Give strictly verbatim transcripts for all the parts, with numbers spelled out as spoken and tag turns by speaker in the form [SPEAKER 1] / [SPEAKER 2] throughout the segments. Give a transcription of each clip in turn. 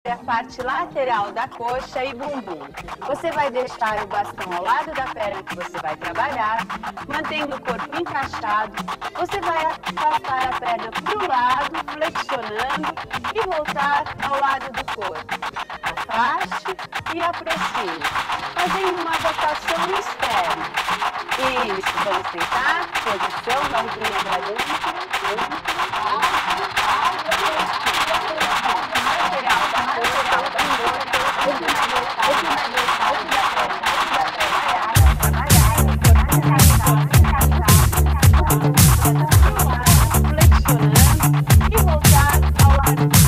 [SPEAKER 1] a parte lateral da coxa e bumbum. Você vai deixar o bastão ao lado da perna que você vai trabalhar, mantendo o corpo encaixado. Você vai afastar a perna para o lado, flexionando e voltar ao lado do corpo. Afaste e aproxime, fazendo uma rotação externa. Isso, vamos tentar. Posição, mãozinha para dentro. Lateral da coxa, flexionando e voltar ao lado do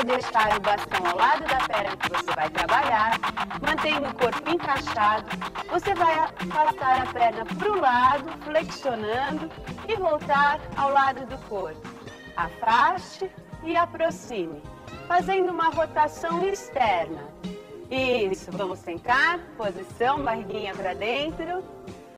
[SPEAKER 1] deixar o bastão ao lado da perna que você vai trabalhar, mantendo o corpo encaixado. Você vai afastar a perna para o lado, flexionando e voltar ao lado do corpo. Afaste e aproxime, fazendo uma rotação externa. Isso, vamos sentar, posição, barriguinha para dentro.